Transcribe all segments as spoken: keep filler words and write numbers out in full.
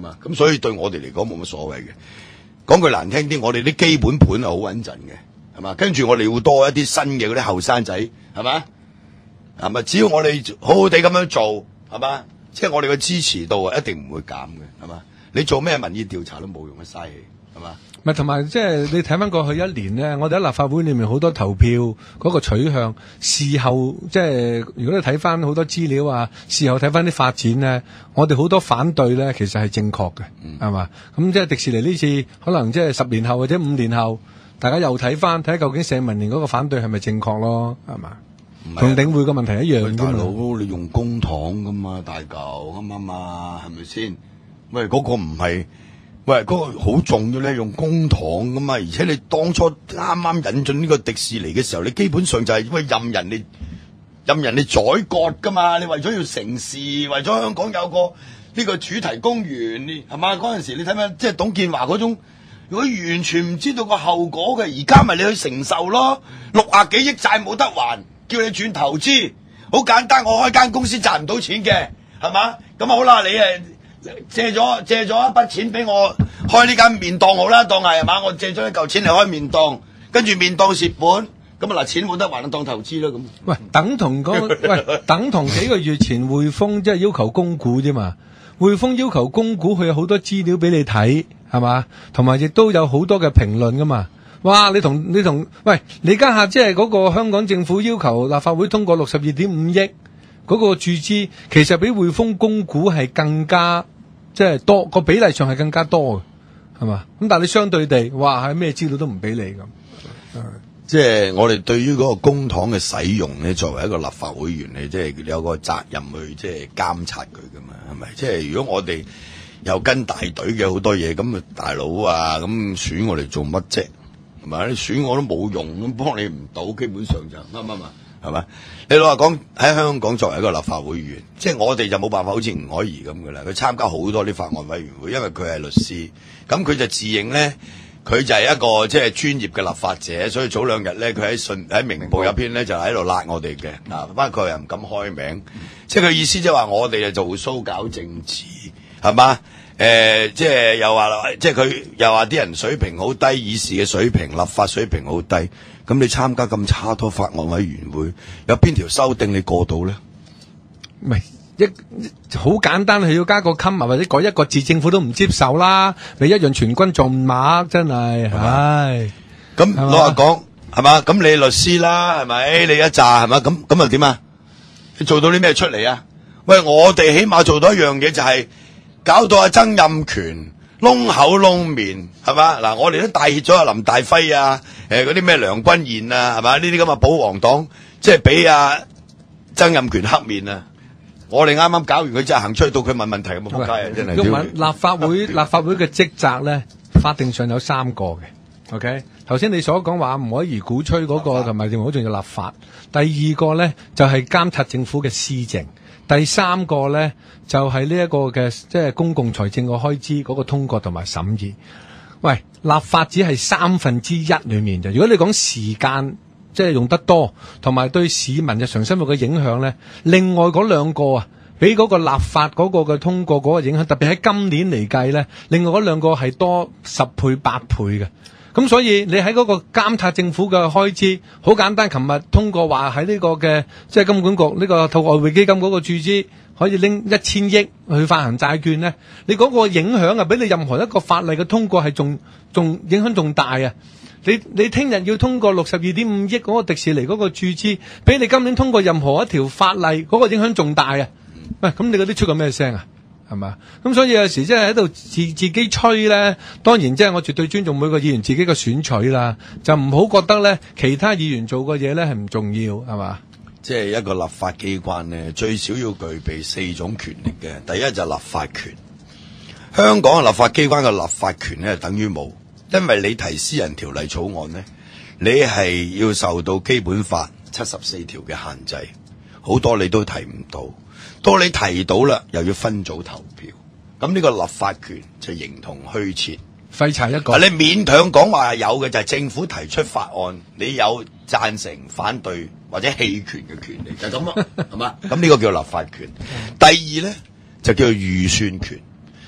嘛？咁所以對我哋嚟講冇乜所謂嘅。講句難聽啲，我哋啲基本盤係好穩陣嘅，係嘛？跟住我哋要多一啲新嘅嗰啲後生仔，係嘛？係咪？只要我哋好好地咁樣做，係嘛？即係我哋嘅支持度啊，一定唔會減嘅，係嘛？你做咩民意調查都冇用嘅，嘥氣，係嘛？ 咪同埋即係你睇翻過去一年咧，我哋喺立法會裏面好多投票嗰個取向，事後即係如果你睇翻好多資料啊，事後睇翻啲發展咧，我哋好多反對咧，其實係正確嘅，係嘛？咁即係迪士尼呢次可能即係十年後或者五年後，大家又睇翻睇究竟社民連嗰個反對係咪正確咯，係嘛？同領匯個問題一樣啫嘛。大佬， 你用公帑噶嘛，大嚿啱啱嘛，係咪先？喂，嗰、嗰個唔係。喂，嗰、那個好重要咧，用公帑噶嘛，而且你當初啱啱引進呢個迪士尼嘅時候，你基本上就係喂任人哋任人哋宰割噶嘛，你為咗要成事，為咗香港有個呢個主題公園，你係嘛？嗰陣時你睇咩？即係董建華嗰種，如果完全唔知道個後果嘅，而家咪你去承受咯，六啊幾億債冇得還，叫你轉投資，好簡單，我開間公司賺唔到錢嘅，係嘛？咁好啦，你誒。借咗借咗一筆錢俾我開呢間麵檔好啦，當係係嘛？我借咗一嚿錢嚟開麵檔，跟住麵檔蝕本，咁啊嗱錢冇得還，當投資啦咁。 喂，等同嗰喂，等同幾個月前匯豐即係要求供股啫嘛。匯豐要求供股，佢有好多資料俾你睇，係嘛？同埋亦都有好多嘅評論噶嘛。哇！你同你同喂，你家下即係嗰個香港政府要求立法會通過六十二點五億嗰個注資，其實比匯豐供股係更加。即係多個比例上係更加多嘅，係嘛？咁但係你相對地，哇係咩資料都唔俾你咁。 即係我哋對於嗰個公帑嘅使用咧，作為一個立法會員咧，即係有個責任去即係監察佢噶嘛，係咪？即係如果我哋又跟大隊嘅好多嘢，咁啊大佬啊，咁選我哋做乜啫？係咪？你選我都冇用，咁幫你唔到，基本上就啱唔啱啊？係咪？你老實講喺香港作為一個立法會議員，即係我哋就冇辦法好似吳靄儀咁噶啦。佢參加好多啲法案委員會，因為佢係律師，咁佢就自認咧，佢就係一個即係專業嘅立法者。所以早兩日咧，佢喺信喺明報入邊咧就喺度辣我哋嘅啊，不過佢又唔敢開名，即係佢意思即係話我哋就做 show 搞政治係嘛？誒、呃，即係又話即係佢又話啲人水平好低，議事嘅水平、立法水平好低。咁你參加咁差多法案委員會，有邊條修訂你過到咧？ 唔係一好簡單，係要加個 comma 或者改一個字，政府都唔接受啦。你一樣全軍盡馬，真係，唉。 咁老實講係嘛？咁你律師啦，係咪？你一紮係嘛？咁咁又點啊？你做到啲咩出嚟啊？喂，我哋起碼做到一樣嘢，就係搞到阿曾蔭權窿口窿面係嘛？嗱，我哋都帶挈咗阿林大輝啊，誒嗰啲咩梁君彥啊，係嘛？呢啲咁嘅保皇黨，即係俾阿曾蔭權黑面啊！我哋啱啱搞完佢，真係行出去到佢問問題咁仆街啊！真係。 毓民，立法會立法會嘅職責咧，法定上有三個嘅。OK，頭先你所講話唔可以鼓吹嗰、那個，同埋仲好重要立法。第二個咧就係、是、監察政府嘅施政。第三個咧就係呢一個嘅即係公共財政嘅開支嗰個通過同埋審議。喂，立法只係三分之一裏面啫。如果你講時間即係用得多，同埋對市民日常生活嘅影響咧，另外嗰兩個啊，比嗰個立法嗰個嘅通過嗰個影響，特別喺今年嚟計咧，另外嗰兩個係多十倍八倍嘅。咁所以你喺嗰個監察政府嘅開支，好簡單。琴日通過話喺呢個嘅即係金管局呢個透過外匯基金嗰個注資，可以拎一千億去發行債券咧。你嗰個影響啊，比你任何一個法例嘅通過係仲仲影響仲大啊！你你聽日要通過六十二點五億嗰個迪士尼嗰個注資，比你今年通過任何一條法例嗰個影響仲大啊！喂，咁你嗰啲出個咩聲啊？係嘛？咁所以有時即係喺度自自己吹咧，當然即係我絕對尊重每個議員自己嘅選取啦，就唔好覺得咧其他議員做嘅嘢咧係唔重要，係嘛？ 即係一個立法機關咧，最少要具備四種權力嘅。第一就係立法權。香港嘅立法機關嘅立法權咧，等於冇，因為你提私人條例草案咧，你係要受到基本法七十四條嘅限制，好多你都提唔到。到你提到啦，又要分組投票，咁呢個立法權就形同虛設， 廢柴一個。 你勉強講話有嘅就係政府提出法案，你有贊成、反對或者棄權嘅權利，就咁咯，係嘛？咁呢個叫立法權。第二咧就叫做預算權，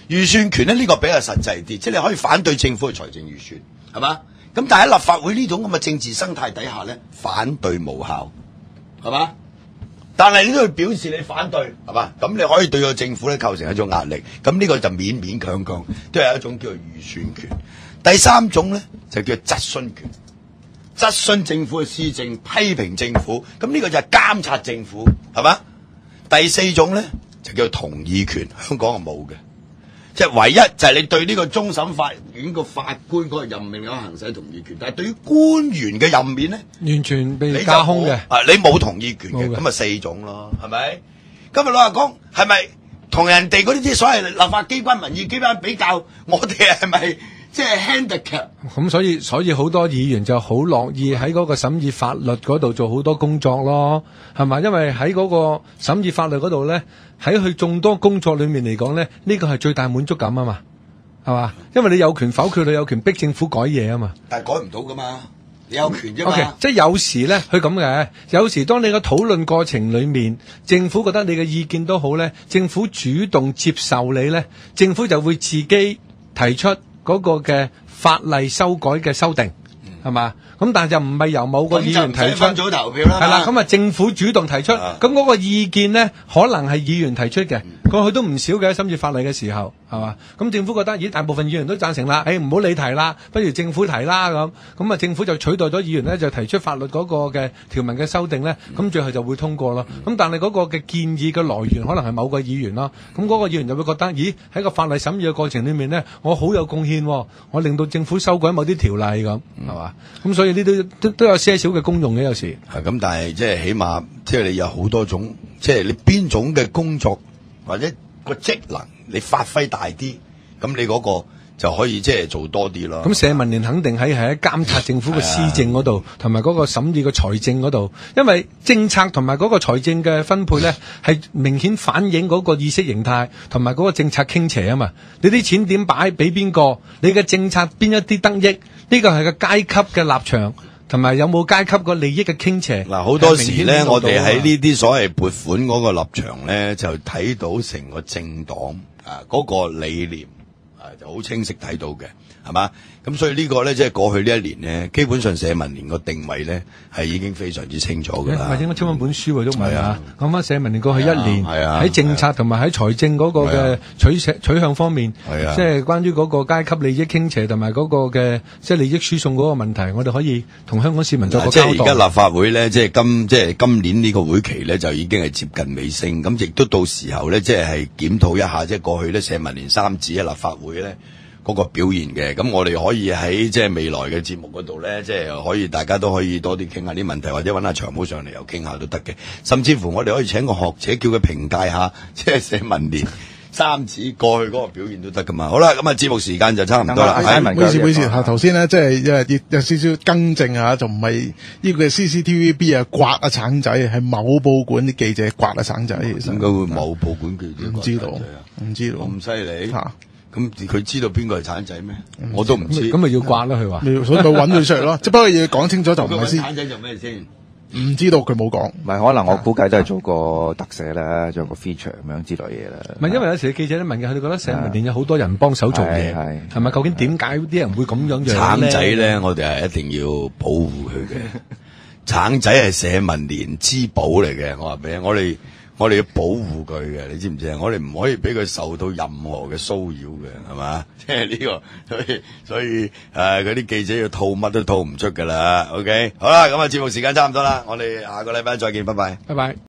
預算權咧呢、呢個比較實際啲，即係你可以反對政府嘅財政預算，係嘛？咁但係喺立法會呢種咁嘅政治生態底下咧，反對無效，係嘛？但係你都要表示你反對，係嘛？咁你可以對個政府咧構成一種壓力，咁呢個就勉勉強強都係一種叫做預算權。第三種咧就叫質詢權，質詢政府嘅施政，批評政府，咁呢個就係監察政府，係嘛？第四種咧就叫同意權，香港係冇嘅。即係唯一就係你對呢個終審法院個法官嗰個任命有行使同意權，但係對於官員嘅任免咧， 完全被架空嘅。 啊，你冇同意權嘅，咁咪四種咯，係咪？今日老實講，係咪同人哋嗰啲啲所謂立法機關、民意機關比較，我哋係咪即係 handicap？ 咁所以所以好多議員就好樂意喺嗰個審議法律嗰度做好多工作咯，係嘛？因為喺嗰個審議法律嗰度咧，喺佢眾多工作裏面嚟講咧，呢個係最大滿足感啊嘛，係嘛？因為你有權否決，你有權逼政府改嘢啊嘛。 但係改唔到噶嘛，你有權啫嘛。 Okay，即係有時咧，佢咁嘅。有時當你個討論過程裏面，政府覺得你嘅意見都好咧，政府主動接受你咧，政府就會自己提出嗰個嘅法例修改嘅修訂，係嘛？咁但係就唔係由某個議員提出， 分組投票啦， 係啦，咁啊政府主動提出，咁嗰個意見咧可能係議員提出嘅，過去都唔少嘅，審議法例嘅時候，係嘛？咁政府覺得，咦，大部分議員都贊成啦，誒唔好你提啦，不如政府提啦咁，咁啊政府就取代咗議員咧，就提出法律嗰個嘅條文嘅修訂咧，咁最後就會通過咯。咁但係嗰個嘅建議嘅來源可能係某個議員咯，咁嗰個議員就會覺得，咦，喺個法例審議嘅過程裏面咧，我好有貢獻，我令到政府修改某啲條例咁，係嘛？咁所以呢啲都都有些少嘅功用嘅，有時係咁，但係即係起碼即係你有好多種，即係你邊種嘅工作或者個職能你發揮大啲，咁你嗰個就可以即係做多啲咯。 咁社民連肯定喺係喺監察政府嘅施政嗰度，同埋嗰個審議嘅財政嗰度，因為政策同埋嗰個財政嘅分配咧，係明顯反映嗰個意識形態同埋嗰個政策傾斜啊嘛。你啲錢點擺俾邊個？你嘅政策邊一啲得益？呢個係個階級嘅立場。同埋有冇階級個利益嘅傾斜？ 嗱，好多時咧，我哋喺呢啲所謂撥款嗰個立場咧，就睇到成個政黨啊嗰個理念啊，就好清晰睇到嘅，係嘛？咁所以呢個咧，即係過去呢一年咧，基本上社民連個定位咧係已經非常之清楚㗎啦。 咪應該出翻本書喎，都唔係啊！講翻社民連過去一年喺政策同埋喺財政嗰個嘅取取向方面，即係關於嗰個階級利益傾斜同埋嗰個嘅即係利益輸送嗰個問題，我哋可以同香港市民作個交代。 即係而家立法會咧，即係今即係今年呢個會期咧，就已經係接近尾聲，咁亦都到時候咧，即係係檢討一下，即係過去咧社民連三子喺立法會咧嗰個表現嘅，咁我哋可以喺即係未來嘅節目嗰度咧，即係可以大家都可以多啲傾下啲問題，或者揾下長毛上嚟又傾下都得嘅。甚至乎我哋可以請個學者叫佢評價下，即係社民連三子過去嗰個表現都得噶嘛。好啦，咁啊節目時間就差唔多啦。 唔好意思，唔好意思，嚇頭先咧，即係因為有少少更正下，就唔係呢個 C C T V B 啊刮啊橙仔，係某報館啲記者刮啊橙仔。其實點解會某報館記者？ 唔知道，唔知道咁犀利嚇。 咁佢知道邊個係橙仔咩？我都唔知。 咁咪要刮啦，佢話。 所以咪揾佢出嚟咯。即不過要講清楚就唔係先。 橙仔做咩先？ 唔知道，佢冇講。 唔係，可能我估計都係做個特寫啦，做個 feature 咁樣之類嘢啦。 唔係，因為有時記者都問嘅，佢哋覺得社民連有好多人幫手做嘢，係咪？究竟點解啲人會咁樣樣咧？ 橙仔咧，我哋係一定要保護佢嘅。橙仔係社民連之寶嚟嘅，我話俾你，我哋。我哋要保護佢嘅，你知唔知啊？我哋唔可以俾佢受到任何嘅騷擾嘅，係嘛？即係呢個，所以所以誒，嗰啲記者要吐乜都吐唔出噶啦。OK，好啦，咁啊，節目時間差唔多啦，我哋下個禮拜再見，拜拜， 拜拜。